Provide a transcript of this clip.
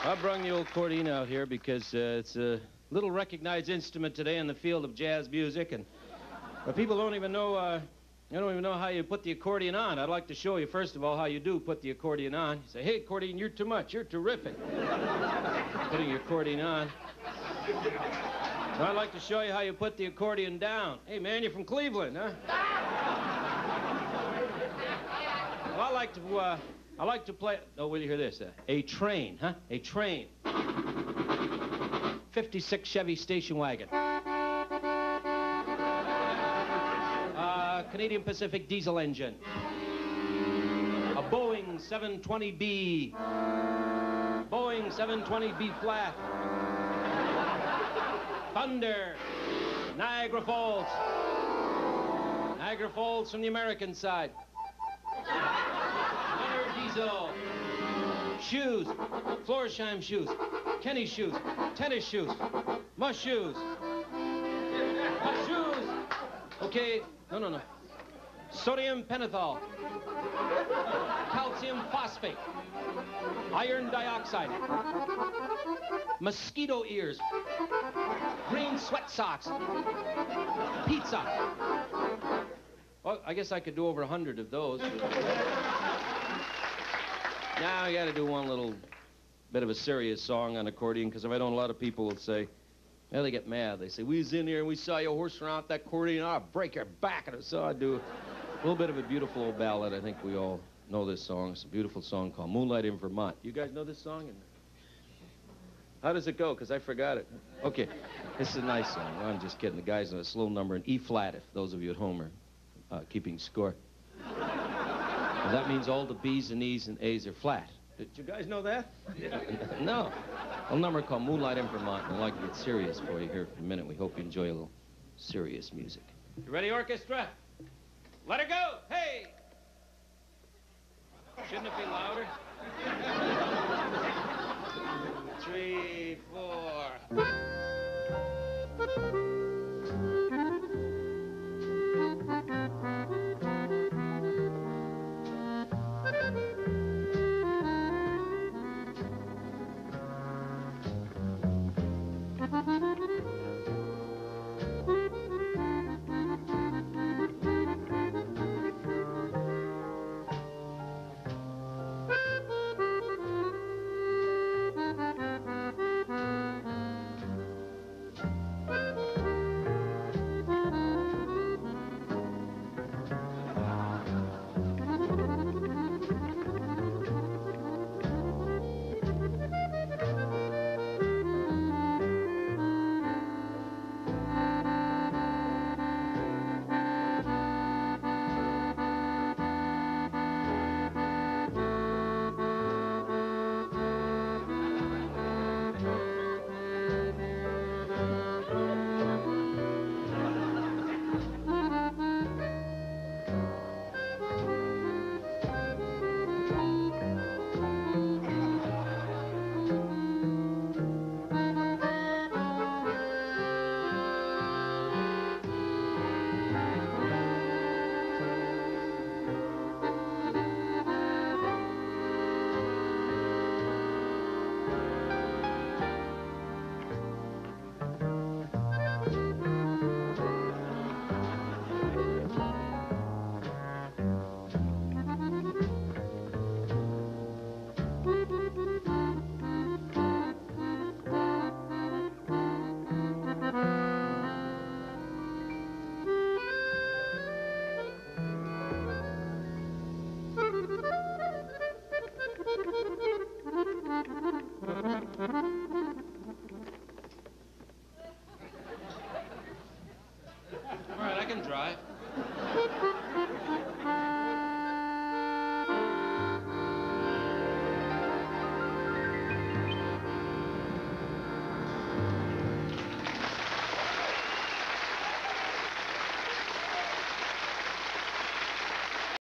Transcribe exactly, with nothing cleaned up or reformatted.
I brought the old accordion out here because uh, it's a little recognized instrument today in the field of jazz music, and but people don't even know uh, they don't even know how you put the accordion on. I'd like to show you first of all how you do put the accordion on. You say, "Hey, accordion, you're too much. You're terrific." Putting your accordion on. Now, I'd like to show you how you put the accordion down. Hey, man, you're from Cleveland, huh? Well, I like to. Uh, I like to play... Oh, will you hear this? Uh, a train, huh? A train. fifty-six Chevy station wagon. Uh, Canadian Pacific diesel engine. A Boeing seven twenty B. Boeing seven twenty B flat. Thunder. Niagara Falls. Niagara Falls from the American side. Diesel. Shoes. Florsheim shoes. Kenny shoes. Tennis shoes. Mush shoes. Mush shoes. Okay. No, no, no. Sodium pentothal. Calcium phosphate. Iron dioxide. Mosquito ears. Green sweat socks. Pizza. Well, I guess I could do over a hundred of those. Now I got to do one little bit of a serious song on accordion, because if I don't, a lot of people will say, well, they get mad. They say, we was in here and we saw you horsing around with that accordion. I'll break your back. And so I do a little bit of a beautiful old ballad. I think we all know this song. It's a beautiful song called Moonlight in Vermont. You guys know this song? How does it go? Because I forgot it. Okay. This is a nice song. No, I'm just kidding. The guy's on a slow number in E flat, if those of you at home are uh, keeping score. And that means all the B's and E's and A's are flat. Did you guys know that? No. A number called Moonlight in Vermont. I'd like to get serious for you here for a minute. We hope you enjoy a little serious music. You ready, orchestra? Let her go. Hey! Shouldn't it be louder? Three, four.